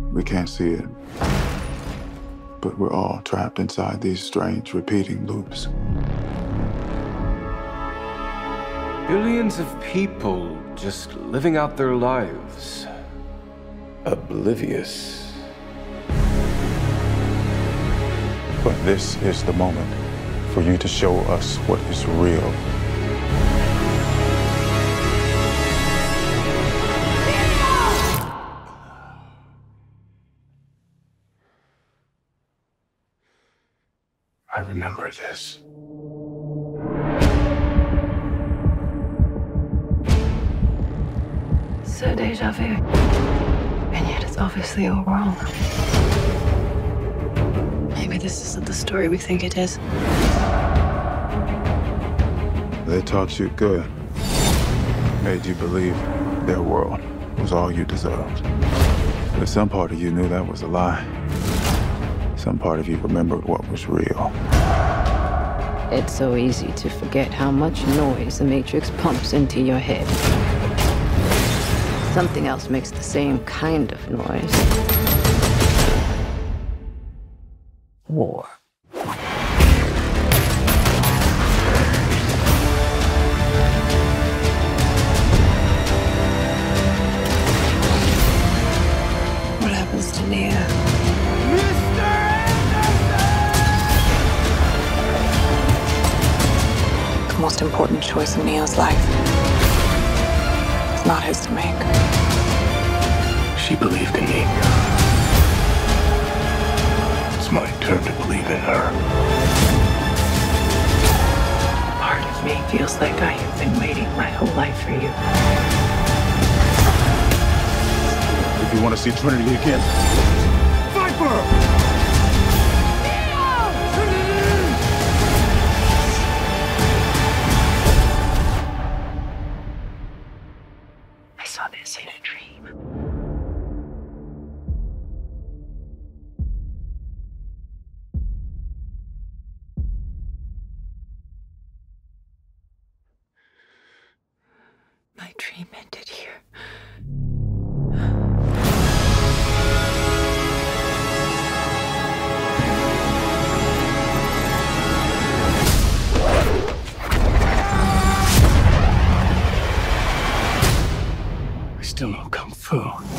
We can't see it. But we're all trapped inside these strange, repeating loops. Billions of people just living out their lives, oblivious. But this is the moment for you to show us what is real. I remember this. So deja vu. And yet it's obviously all wrong. Maybe this isn't the story we think it is. They taught you good. Made you believe their world was all you deserved. But some part of you knew that was a lie. Some part of you remembered what was real. It's so easy to forget how much noise the Matrix pumps into your head. Something else makes the same kind of noise. War. What happens to Nia? The most important choice in Neo's life. It's not his to make. She believed in me. It's my turn to believe in her. Part of me feels like I have been waiting my whole life for you. If you want to see Trinity again, fight for her! I saw this in a dream. My dream ended here. I still know Kung Fu.